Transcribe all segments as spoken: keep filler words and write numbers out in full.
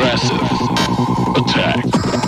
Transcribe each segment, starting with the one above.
Aggressive. Attack.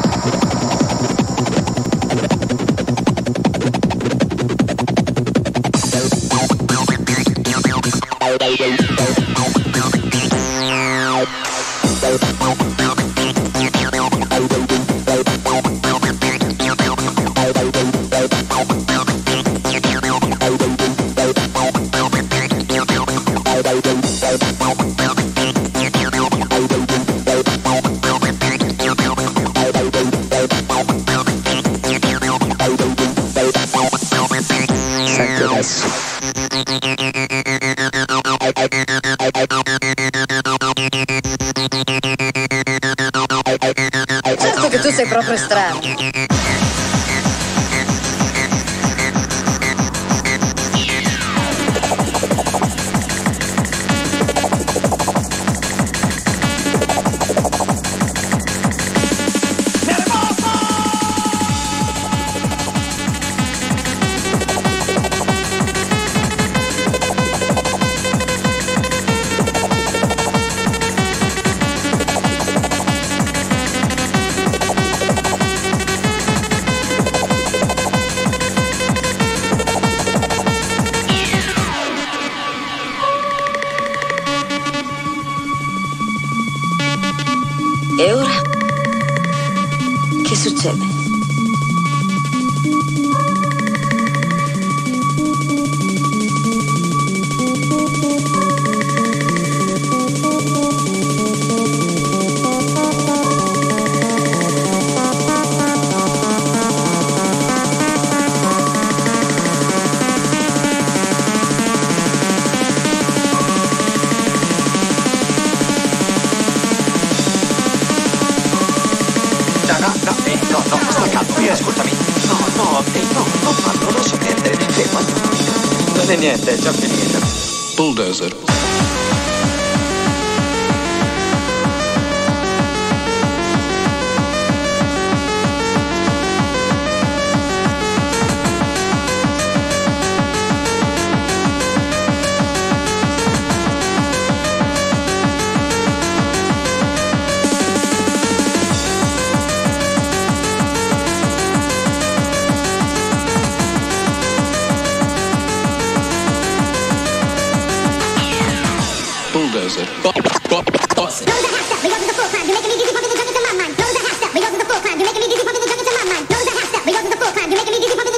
Senti adesso. Certo che tu sei proprio strano. E ora? Che succede? No, no, sta calmo, eh, ascoltami. No, no, eh, no, non farlo, non so prendere. Fermo. Non è niente, è già finita. Bulldozer. Bulldozer. Bo- bo- boss. Load the hash up, we go to the full climb. You making me dizzy, pumping the junk into my mind. Load the hash up, we go to the full climb. You making me dizzy, pumping the junk into my mind. Load the hash up, we go to the full climb. You making me dizzy, pumping